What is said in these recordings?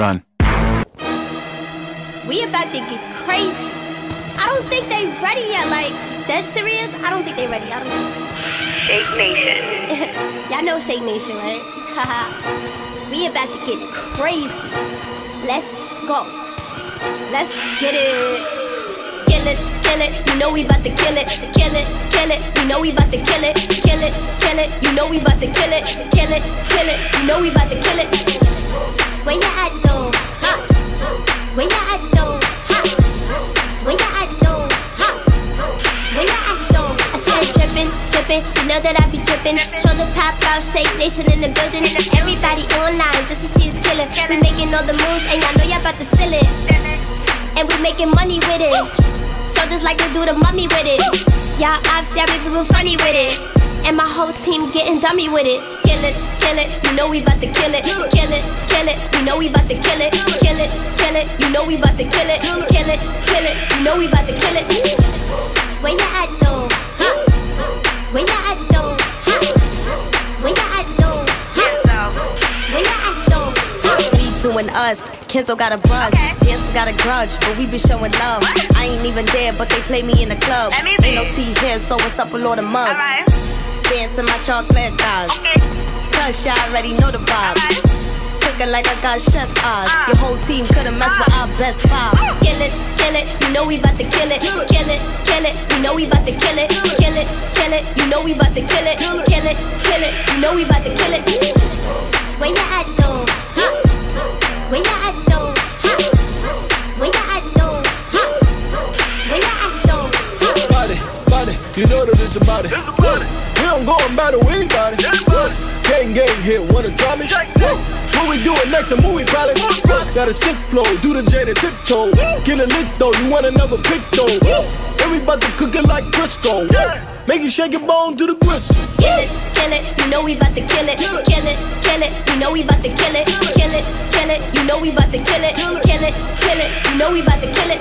Run. We about to get crazy. I don't think they ready yet. Like, dead serious? I don't think they ready. I don't know. Shake Nation. Y'all know Shake Nation, right? Haha. We about to get crazy. Let's go. Let's get it. Kill it, kill it. You know we about to kill it. Kill it, kill it. You know we about to kill it. Kill it, kill it. You know we about to kill it. Kill it, kill it. You know we about to kill it. Where you at though? Ha. Where you at though? Ha. Where you at though? Ha. Where you at though? I said drippin', drippin'. You know that I be drippin'. Show the pop out, Shake Nation in the building. Everybody online just to see us kill it. We making all the moves and y'all know y'all about to steal it. And we making money with it. Shoulders like they do the mummy with it. Y'all obviously I be people funny with it. And my whole team getting dummy with it. Kill it, kill it, you know we about to kill it. Kill it, kill it, you know we about to kill it. Kill it, kill it, you know we about to kill it. Kill it, kill it, you know we about to kill it. Where you at though? Huh? Where you at though? Huh? Where you at though? Huh? Where you at though? We doing us, Kenzo got a buzz, dancers got a grudge, but we be showing love. I ain't even there, but they play me in the club. Ain't no tea here, so what's up with all the mugs? Dancing my chocolate thighs, cause y'all already know the vibes. Cooking like I got chef eyes. Your whole team couldn't mess with our best five. Kill it, you know we about to kill it. Kill it, you know we about to kill it. Kill it, you know we about to kill it. Kill it, you know we about to kill it. Where you at though? Huh? Where you at though? Huh? Where you at though? Huh? Where you at though? Huh? Body, you know that it's about it. We don't go and battle anybody. Gang hit, wanna drop me? What we doing next? A movie pilot. Got a sick flow, do the Jada tiptoe. Get a lick though, you want another pick though. Everybody cooking like Crisco. Make you shake your bone to the gristle. Kill it, you know we about to kill it. Kill it, you know we about to kill it. Kill it, you know we about to kill it. Kill it, you know we about to kill it.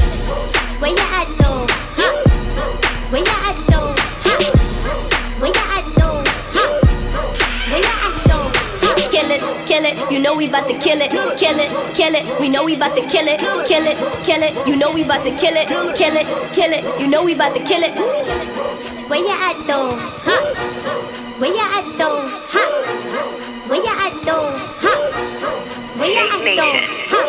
Where you at though? Huh? Where you at though? Huh? Where you at though? Huh? Where you at though? Huh? Kill it, you know we about to kill it. Kill it, we know we about to kill it. Kill it, you know we about to kill it. Kill it, you know we about to kill it. Where you at though? Huh? Where you at though? Huh? Where you at though? Huh? Where you at though? Huh?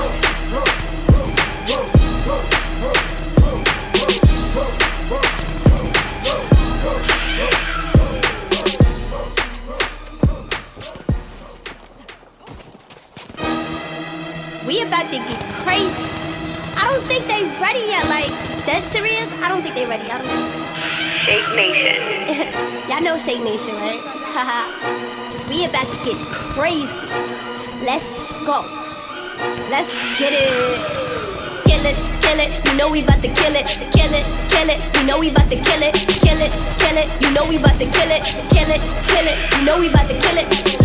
We about to get crazy. I don't think they ready yet. Like, dead serious? I don't think they ready. I don't know. Shake Nation. Y'all know Shake Nation, right? Haha. We about to get crazy. Let's go. Let's get it. Kill it, you know we about to kill it. Kill it, you know we about to kill it. Kill it, you know we about to kill it. Kill it, you know we about to kill it.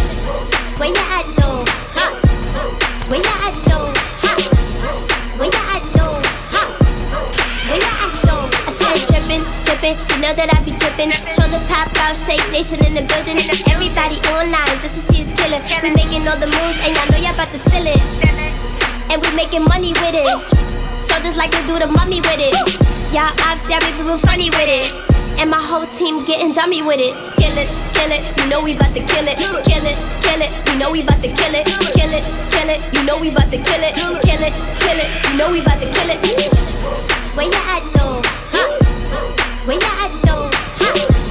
Where you at though? Huh? Where you at though? Huh? Where you at though? Huh? Where you at though? I said drippin', you know that I be drippin'. Show the pop out, Shake Nation in the building. Everybody online just to see us kill it. We making all the moves and y'all know y'all about to steal it. And we making money with it. Shoulders like they do the mummy with it. Y'all obviously I be people funny with it. And my whole team getting dummy with it. Kill it, you know we about to kill it. Kill it, you know we about to kill it. Kill it, you know we about to kill it. Kill it, you know we about to kill it. Where you at though? Huh? Where you at though? Huh?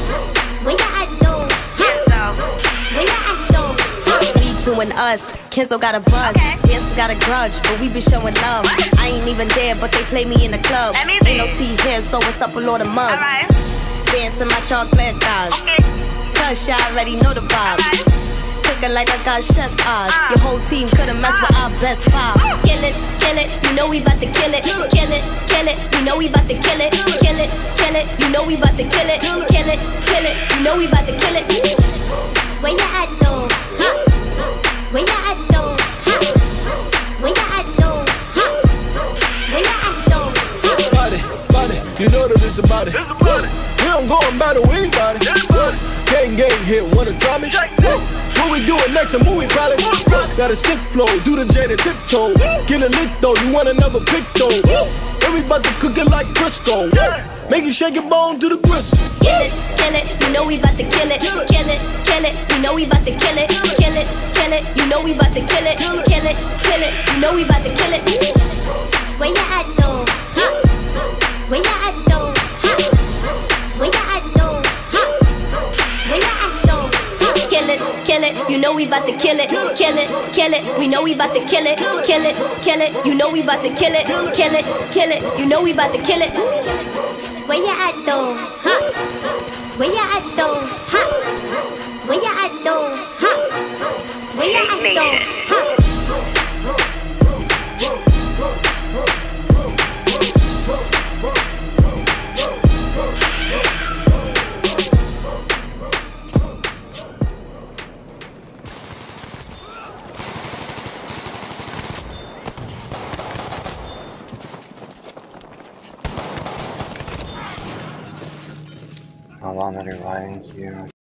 Where you at though? Huh? Where you at though? Huh? We doing us, Kenzo got a buzz, dancers got a grudge, but we be showing love. I ain't even there, but they play me in the club. Ain't no tea here, so what's up with all the mugs? Dancing my chocolate thighs, cause y'all already know the vibes. Cooking like I got chef eyes. Your whole team couldn't mess with our best five. Kill it, you know we about to kill it. Kill it, you know we about to kill it. Kill it, you know we about to kill it. Kill it, you know we about to kill it. Where you at though? Huh? Where you at though? Huh? Where you at though? Huh? Where you at though? Huh? Body, you know that it's about it. We don't go and battle anybody. Gang hit, wanna drop me? What we doing next? A movie probably. Got a sick flow, do the Jada tiptoe. Get a lick though, you want another pick though. And we bout to cook it like Crisco. Make you shake your bone to the gristle. Kill it, you know we bout to kill it. Kill it, you know we bout to kill it. Kill it, you know we bout to kill it. Kill it, you know we bout to kill it. Where you at though? Huh? Where you at though? Huh? Where you at though? Huh? Where you at though? Huh? Kill it, you know we bout to kill it. Kill it, we know we bout to kill it. Kill it, you know we bout to kill it. Kill it, you know we bout to kill it. Where you at though? Huh? Where you at though? Huh? Where you at though? Huh? Where you at though? Huh? How long are they lying to you?